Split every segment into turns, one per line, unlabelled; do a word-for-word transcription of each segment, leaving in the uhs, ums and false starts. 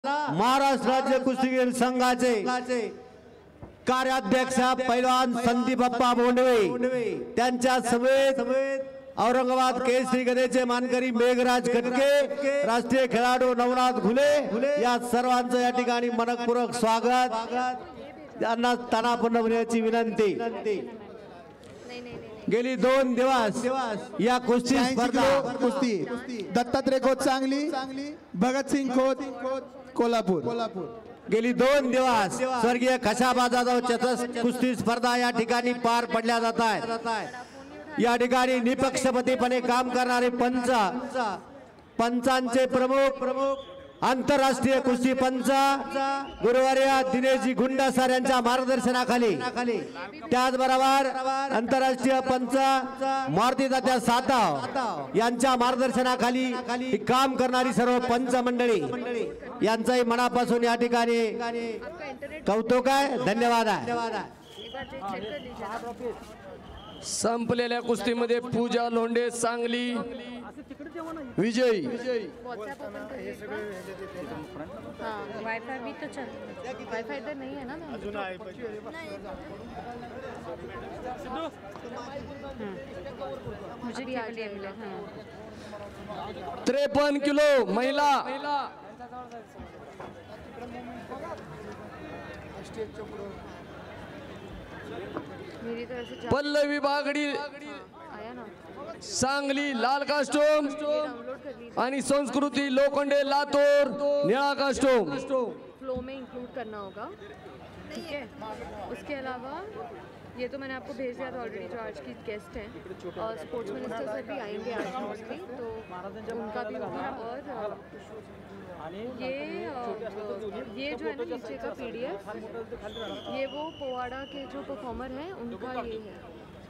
महाराष्ट्र राज्य कुस्तीगीर संघाचे कार्याध्यक्ष पैलवान संदीप बाप्पा बोंडवे त्यांच्या समेत औरंगाबाद केसरी गदेचे मानकरी मेघराज कटके, राष्ट्रीय खेळाडू नवनाथ घुले या सर्वांचं या ठिकाणी मनपूर्वक स्वागत। त्यांना तानापन्न होण्याची विनंती। गेली दोन दिवस या कुस्ती स्पर्धा
कुस्ती दत्तात्रय खोत सांगली, भगतसिंग खोत कोल्हापूर।
गेली दोन दिवस स्वर्गीय खशाबा जाधव चतस कुस्ती स्पर्धा या ठिकाणी पार पडल्या जात आहेत। या ठिकाणी निपक्षपातीपणे काम करणारे पंच, पंचांचे प्रमुख प्रमुख आंतरराष्ट्रीय कुस्ती पंच गुरुवार्य दिनेशजी गुंडासर यांच्या मार्गदर्शनाखाली, त्याचबरोबर आंतरराष्ट्रीय पंच मारुती तात्या साताव यांच्या मार्गदर्शनाखाली काम करणारी सर्व पंच मंडळी यांचाही मनापासून या ठिकाणी कौतुक आहे, धन्यवाद आहे।
संपलेल्या कुस्तीमध्ये पूजा लोंढे सांगली विजयी।
वाईफाई भी तो चल, वाईफाई इधर नहीं है ना मुझे भी आगे मिला।
त्रेपन्न किलो महिला
मेरी तरफ से
पल्लवी बागडी
आया ना,
सांगली लाल कास्टोम आणि संस्कृती लोखंडे लातूर निळा कास्टोम।
फ्लो में इंक्लूड करना होगा, ठीक है। उसके अलावा ये तो मैंने आपको भेज दिया था ऑलरेडी, जो आज की गेस्ट हैं और स्पोर्ट्स मिनिस्टर सर भी आएंगे आज मोस्टली, तो उनका भी होगा। और ये ये जो है ना नीचे का पीडीएफ, ये वो पोवाड़ा के जो परफॉर्मर हैं उनका ये है।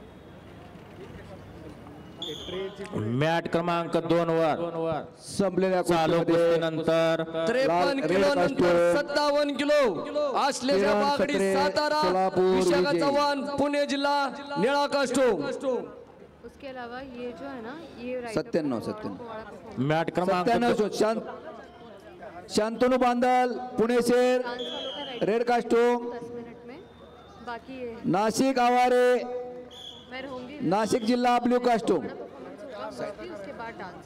मॅट क्रमांक दोन वर
संपलेल्या
चालू कुस्तीनंतर
त्रेपन्न किलो नंतर सत्तावन्न किलो आश्लेषा बागडी सातारा, विशाखा चव्हाण पुणे जिल्हा निळा कास्टोम।
उसके अलावा ये जो है ना ये
सत्त्याण्णव सत्त्याण्णव
मॅट क्रमांक
सत्त्याण्णव शांत शांतनु बांदल पुणे शहर रेड कास्टोम।
दस मिनट में बाकी ये
नाशिक आवारे
मैं रहूंगी,
नाशिक जिल्हा ब्ल्यू कास्टोम।
उसके बाद डांस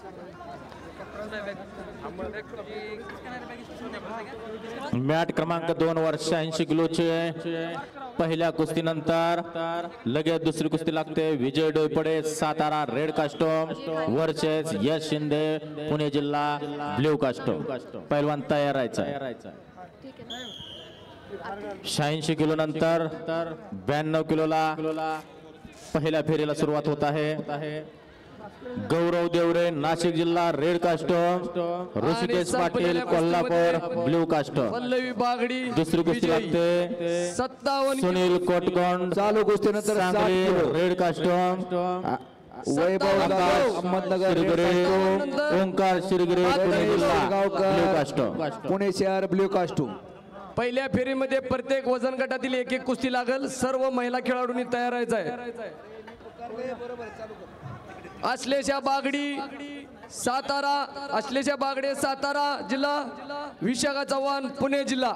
मॅट क्रमांक दोन वर शहाऐंशी किलोचे पहिल्या कुस्तीनंतर लगेच दुसरी कुस्ती लागते। Vijay Doiphode Satara red costume versus Yash Shinde Pune जिल्हा ब्ल्यू कास्टोम। पहिलवान तयार राहायचा। शहाऐंशी किलो नंतर ब्याण्णव किलोला पहिल्या फेरीला सुरुवात होत आहे। गौरव देवरे नाशिक जिल्हा red costume, Rishikesh Patil Kolhapur blue costume.
Pallavi Bagdi
दुसरी कुस्ती लागते
सत्तावन्न
सुनील कोटकोंड
चालू कुस्तीनंतर
सांगली रेड कास्टोम,
वैभव अहमदनगर
ओंकार शिरगिरे पुणे जिल्हा ब्ल्यू कास्टोम।
पुणे शहर ब्ल्यू कास्टोम।
पहिल्या फेरीमध्ये प्रत्येक वजन गटातील एक एक कुस्ती लागल। सर्व महिला खेळाडूंनी तयार राहायचं आहे। आश्लेषा बागडी सातारा, आश्लेषा बागडे सातारा जिल्हा, विशाखा चव्हाण पुणे जिल्हा।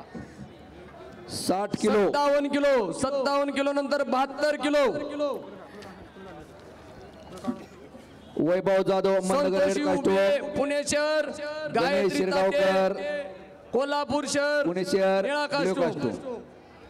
साठ किलो
सत्तावन्न किलो सत्तावन्न किलो नंतर बहात्तर kilo
Vaibhav Jadhav Ahmednagar red costume.
Pune शहर
गणेश शिरगावकर
कोल्हापूर शहर
पुणे शहर
निळा
blue
costume.
Costume.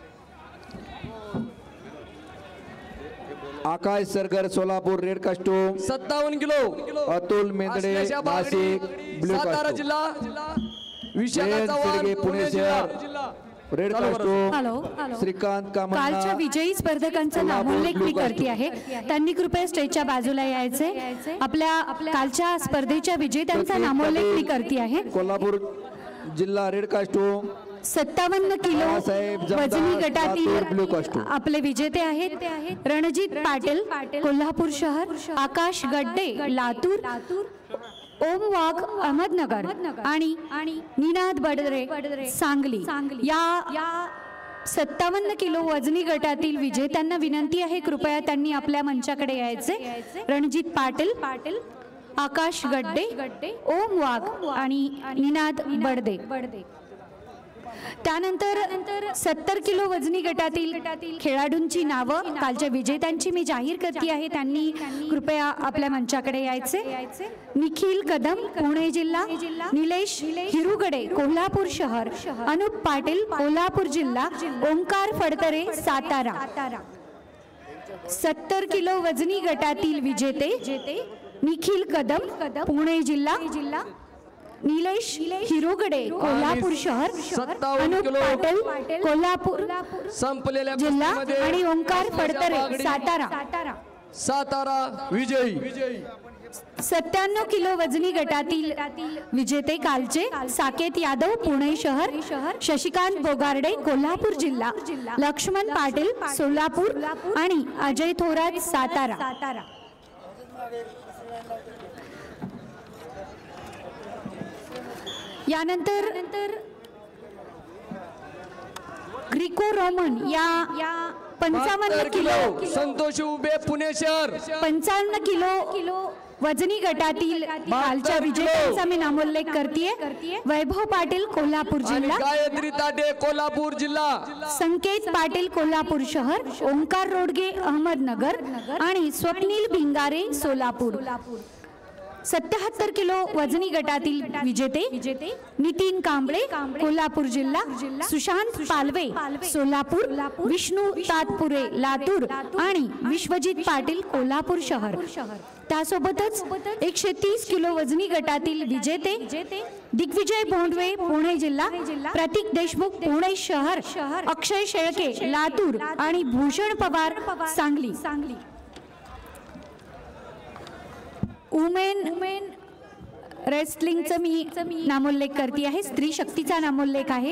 Akash Sargar Solapur red costume.
सत्तावन्न kilo
Atul Mendhe
Ashlesha Bagdi
Nashik blue
Satara
costume.
जिल्हा, विशाखा
जयंत
चव्हाण
शिर्गे पुणे
पुणे
शहर
जिल्हा।
Red costume.
Hello hello
Shrikant Kamat
कालच्या विजयी स्पर्धकांचा नामोल्लेख मी करते आहे, त्यांनी कृपया स्टेजच्या बाजूला यायचे। आपल्या कालच्या स्पर्धेच्या विजेत्यांचा नामोल्लेख मी करते आहे।
कोल्हापूर जिल्हा रेड कास्टोम
सत्तावन्न किलो वजनी
ब्ल्यू
गटातील
कास्टोम।
आपले विजेते आहेत रणजित पाटील कोल्हापूर शहर, आकाश गड्डे लातूर, ओम वाघ अहमदनगर आणि निनाद बडरे सांगली। या सत्तावन्न किलो वजनी गटातील विजेत्यांना विनंती आहे कृपया त्यांनी आपल्या मंचाकडे यायचे। रणजित पाटील आकाश गड्डे, ओम वाघ आणि निनाद बडदे. त्यानंतर सत्तर किलो वजनी गटातील खेळाडूंची नावं कालच्या विजेत्यांची मी जाहीर करते आहे. त्यांनी कृपया आपल्या मंचाकडे यायचे. निखिल कदम पुणे जिल्हा, निलेश हिरुगडे कोल्हापूर शहर, अनुप पाटील कोल्हापूर जिल्हा, ओंकार फडतरे सातारा. सत्तर किलो वजनी गटातील विजेते निखिल कदम पुणे जिल्हा, निलेश हिरोगडे कोल्हापूर शहर, अनुप पाटील कोल्हापूर
संपलेल्या
जिल्हा
कुस्तीमध्ये
आणि ओंकार फडतरे
बागडी
सातारा.
सातारा विजयी.
सत्त्याण्णव किलो वजनी गटातील विजेते कालचे साकेत यादव पुणे शहर, शशिकांत बोगार्डे कोल्हापूर जिल्हा, लक्ष्मण पाटील सोलापूर आणि अजय थोरात सातारा. यानंतर ग्रीको रोमन या पंचावन्न किलो
संतोष उभे पुणे शहर,
पंचावन्न किलो वजनी गटातील कालच्या विजेत्यांचा मी नामोल्लेख करते. वैभव पाटील कोल्हापूर
आणि
जिल्हा,
गायत्री ताटे कोल्हापूर जिल्हा,
संकेत पाटील कोल्हापूर शहर, ओंकार रोडगे अहमदनगर आणि स्वप्नील भिंगारे सोलापूर. सत्याहत्तर किलो वजनी गटातील विजेते नितीन कांबळे कोल्हापूर जिल्हा, सुशांत पालवे सोलापूर, विष्णू तातपुरे लातूर आणि विश्वजित पाटील कोल्हापूर शहर. त्यासोबतच एकशे तीस किलो वजनी गटातील विजेते दिग्विजय भोंडवे पुणे जिल्हा, प्रतीक देशमुख पुणे शहर, अक्षय शेळके लातूर आणि भूषण पवार सांगली. उमेन उमेन रेसलिंगचं मी नामोल्लेख करते आहे. स्त्री शक्तीचा नामोल्लेख आहे.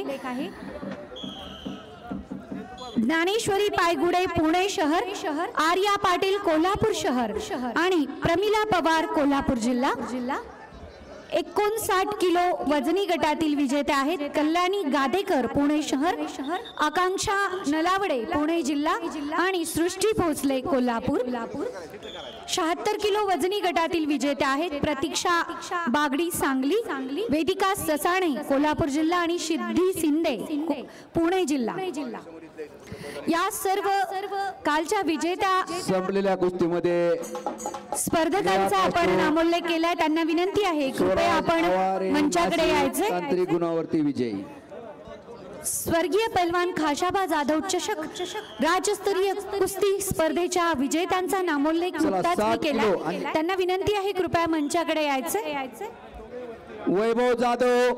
ज्ञानेश्वरी पायगुडे पुणे शहर, आर्या पाटील कोल्हापूर शहर आणि प्रमिला पवार कोल्हापूर जिल्हा. एकोणसाठ किलो वजनी गटातील विजेते आहेत कल्याणी गादेकर पुणे शहर, आकांक्षा नलावडे पुणे जिल्हा आणि सृष्टी भोसले कोल्हापूर. शहात्तर किलो वजनी गटातील विजेते आहेत प्रतीक्षा बागडी सांगली, वेदिका ससाणे कोल्हापूर जिल्हा आणि सिद्धी शिंदे पुणे जिल्हा. या सर्व कालच्या विजेत्या
संपलेल्या कुस्तीमध्ये
स्पर्धकांचा आपण नामोल्लेख केलाय. त्यांना विनंती आहे कृपया आपण मंचाकडे यायचे.
तांत्रिक गुणावरती विजयी
स्वर्गीय पैलवान खाशाबा जाधव चषक राज्यस्तरीय कुस्ती स्पर्धेच्या विजेत्यांचा नामोल्लेख नुकताच मी केला. त्यांना विनंती आहे कृपया मंचाकडे यायचे.
वैभव जाधव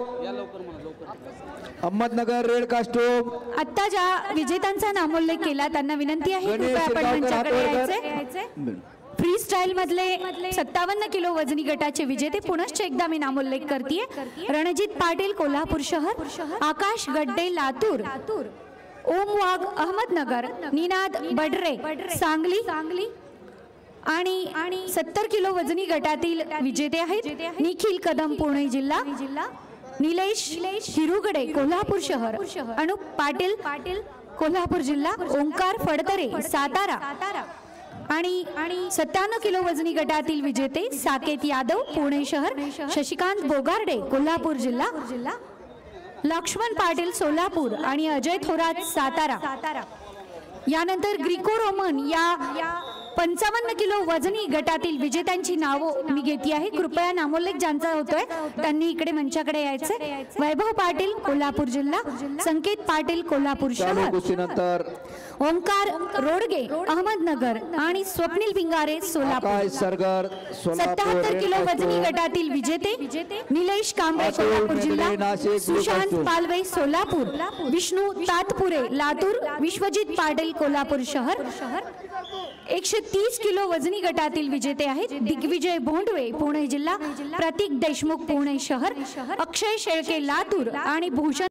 अहमदनगर रेड कास्टूम,
आता ज्या विजेत्यांचा नामोल्लेख केला त्यांना विनंती आहे कृपया आपण मंचाकडे यायचे. फ्री स्टाईल मधले सत्तावन्न किलो वजनी गटाचे विजेते पुनश्च एकदा मी नामोल्लेख करते. रणजित पाटील कोल्हापूर शहर, आकाश गड्डे लातूर, ओम वाघ अहमदनगर, निनाद बडरे सांगली आणि सत्तर किलो वजनी गटातील विजेते आहेत निखिल कदम पुणे जिल्हा, निलेश हिरुगडे कोल्हापूर शहर, अनुप पाटील कोल्हापूर जिल्हा, ओंकार फडतरे सातारा आणि सत्त्याण्णव किलो वजनी गटातील विजेते साकेत यादव पुणे शहर, शशिकांत बोगार्डे कोल्हापूर जिल्हा, लक्ष्मण पाटील सोलापूर आणि अजय थोरात सातारा. यानंतर ग्रीको रोमन या पंचावन्न किलो वजनी गटातील विजेत्यांची नावं मी घेते आहे. कृपया नामोल्लेख ज्यांचा होतोय त्यांनी इकडे मंचाकडे यायचे. वैभव पाटील कोल्हापूर जिल्हा, संकेत पाटील कोल्हापूर शहर,
कुस्तीनंतर
ओंकार रोडगे अहमदनगर आणि स्वप्नील भिंगारे सोलापूर.
सरगर
सत्याहत्तर किलो वजनी गटातील विजेते निलेश कांबळे कोल्हापूर जिल्हा, सुशांत पालवे सोलापूर, विष्णू तातपुरे लातूर, विश्वजित पाटील कोल्हापूर शहर. एकशे तीस किलो वजनी गटातील विजेते आहेत दिग्विजय भोंडवे पुणे जिल्हा, प्रतीक देशमुख पुणे शहर, अक्षय शेळके लातूर आणि भूषण